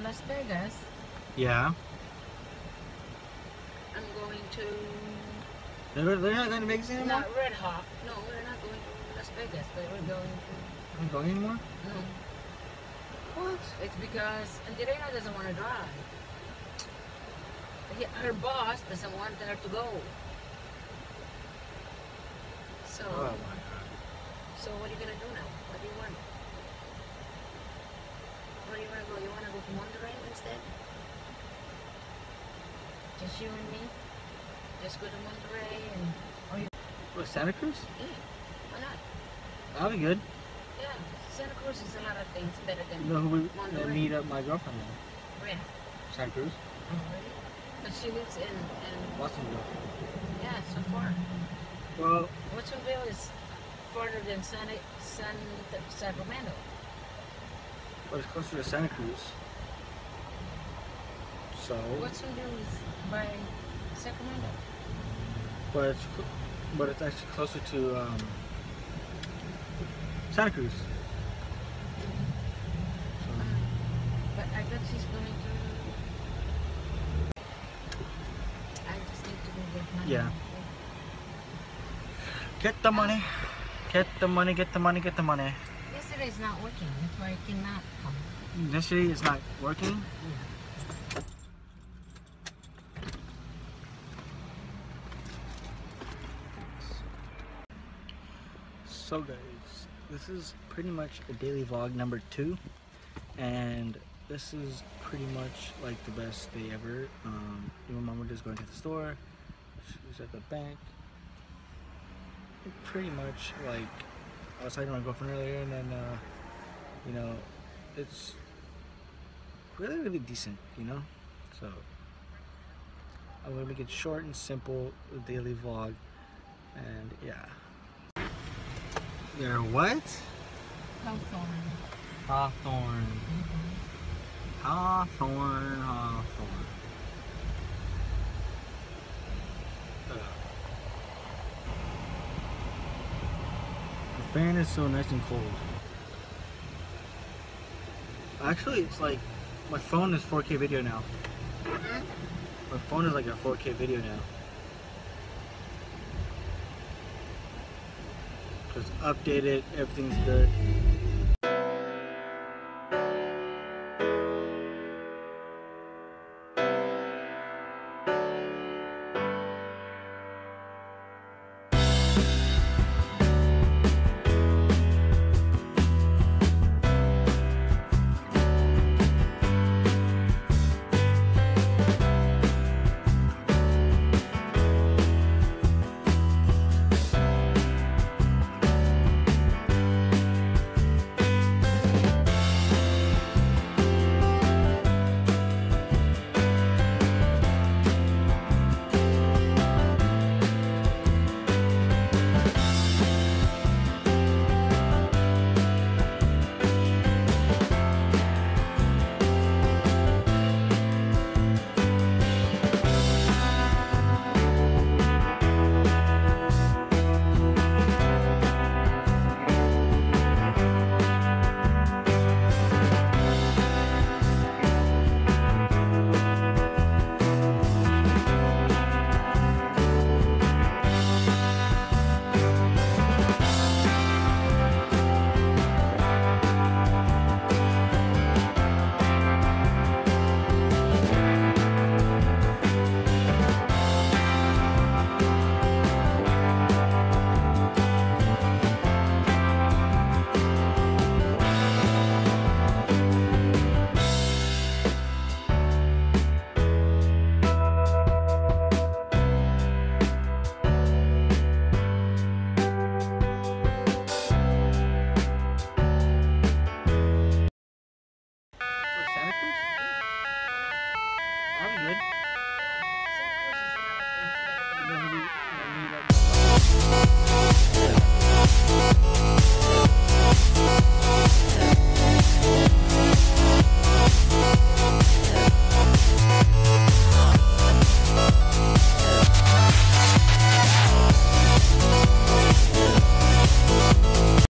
Las Vegas. Yeah. I'm going to... They're not going to Vegas anymore? Not Red Hawk. No, we're not going to Las Vegas, but we're going to... Are you going anymore? No. What? It's because Angelina doesn't want to drive. Her boss doesn't want her to go. So... Oh my god. So what are you gonna do now? What do you want? Where do you wanna go? You wanna go to Monterey instead? Just you and me? Just go to Monterey and... Or you... What, Santa Cruz? Yeah, why not? That'll be good. Yeah, Santa Cruz is a lot of things better than You know who we Monterey. meet up my girlfriend in? Where? Santa Cruz? Oh, really? But she lives in Watsonville. yeah, so far. Well, Watsonville is farther than Sacramento. but it's closer to Santa Cruz. So, Watsonville is by Sacramento. but it's actually closer to Santa Cruz. So, But I thought she's going to... I just need to go get money. Yeah. Get the money. Get the money, get the money, get the money. Yesterday's not working, that's why I cannot come. Yesterday is not working. So guys, this is pretty much a daily vlog number 2, and this is pretty much like the best day ever. My mom was going to the store, she's at the bank. Pretty much like I was talking to my girlfriend earlier, and then you know, it's really decent, you know. So I'm gonna make it short and simple, a daily vlog, and yeah. They're what? Hawthorne. Hawthorne. Hawthorne. The fan is so nice and cold. Actually, it's like my phone is 4K video now. My phone is like a 4K video now. It's updated, everything's good.